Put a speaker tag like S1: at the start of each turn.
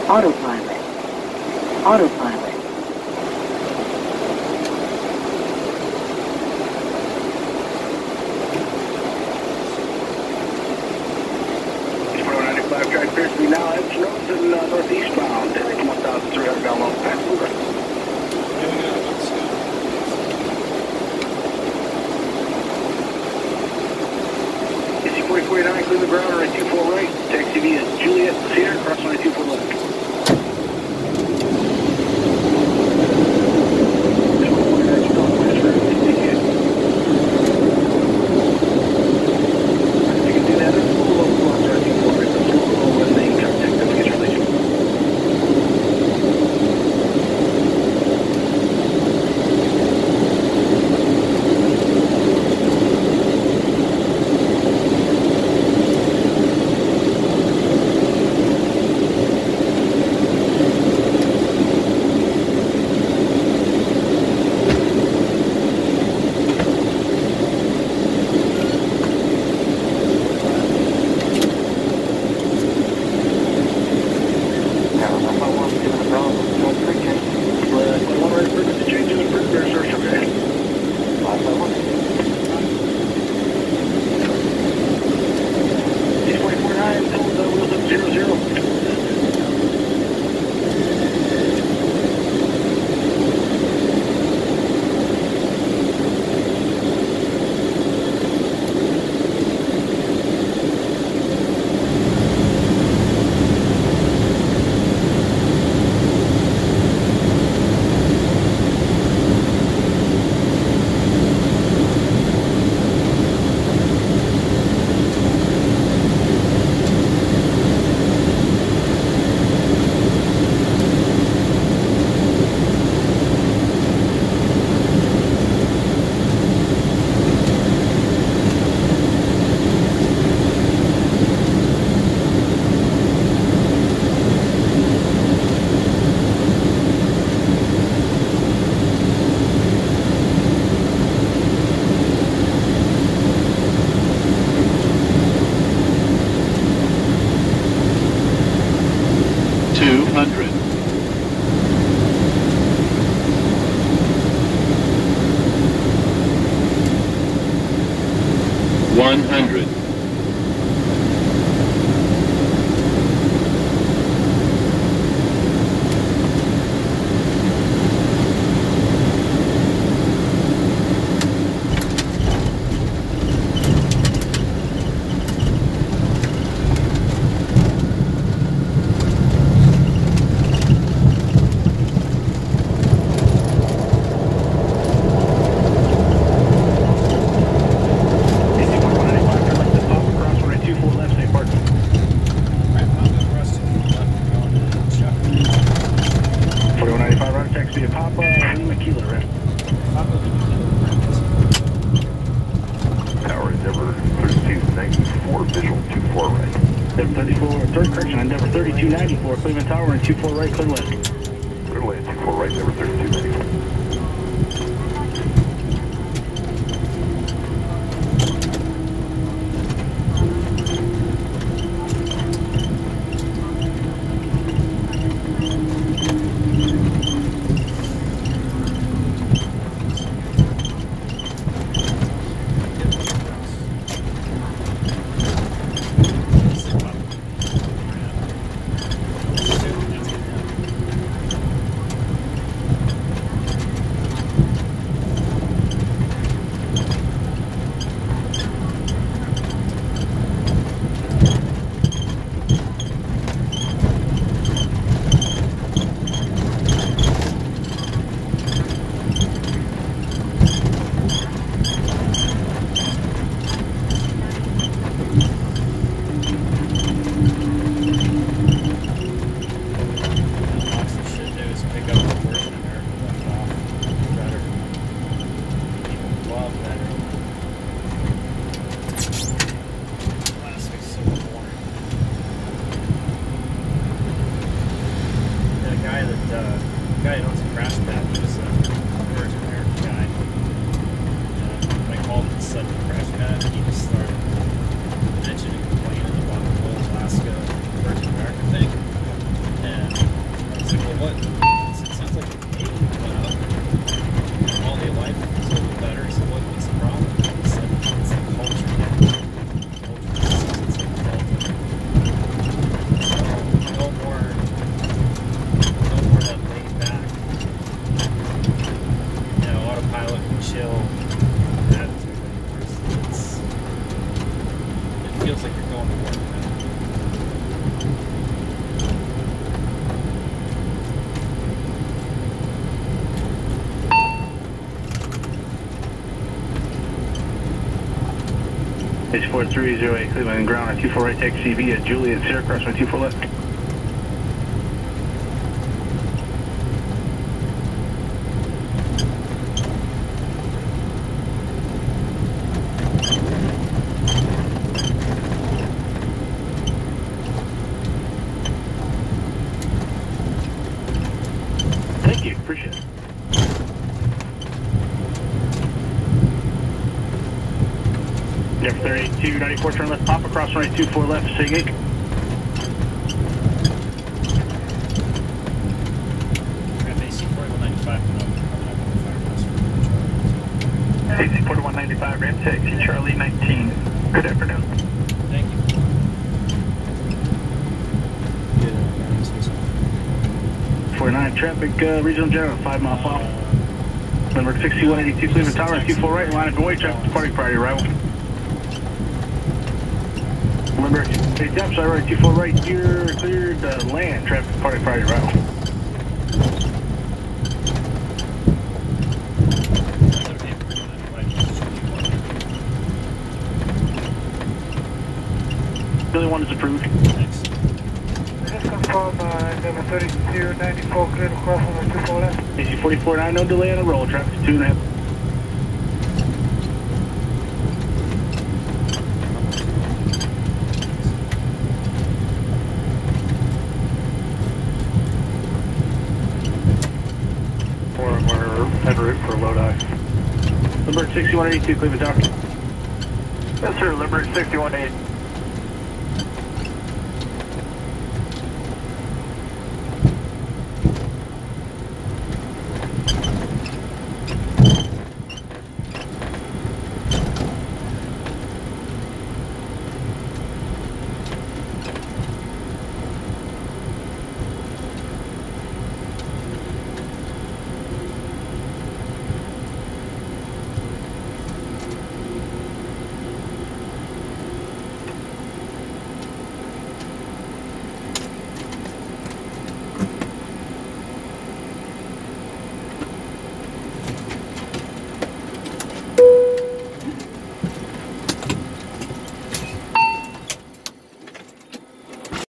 S1: Autopilot. Autopilot.
S2: Drive Pierce, now heads north and northeastbound. 1,300 gallon passenger. AC 4049, clear the ground, right 24 right. Taxi via Juliet, Cedar, cross 24 left.
S3: Cleveland Tower and 24 right, clear left.
S2: Clear left, 24 right, number 3294.
S3: H4308 Cleveland ground on 24 right, taxi via Juliet, Sierra, cross runway 24 left. Thank you, appreciate it. Denver 32, 94, turn left, pop across runway 24 left, SIG 8. AC 4195, ramp taxi, Charlie 19. Good afternoon.
S4: Thank you.
S3: 49 traffic, regional general, 5 miles off. Number 6182, Cleveland Tower, 24 right, line of way, traffic departing priority arrival. Number 8 depth, side right, 24 right, you're cleared land, traffic departing priority arrival. Billy 1 is approved.
S4: Thanks.
S5: Just confirm number 3294 clear to cross on the 24 left.
S3: AC 44.9, no delay on the roll, traffic 2.5.
S2: We're en route for Lodi.
S3: Number 6182, Cleveland Tower.
S2: Yes, sir. Liberty 61-8.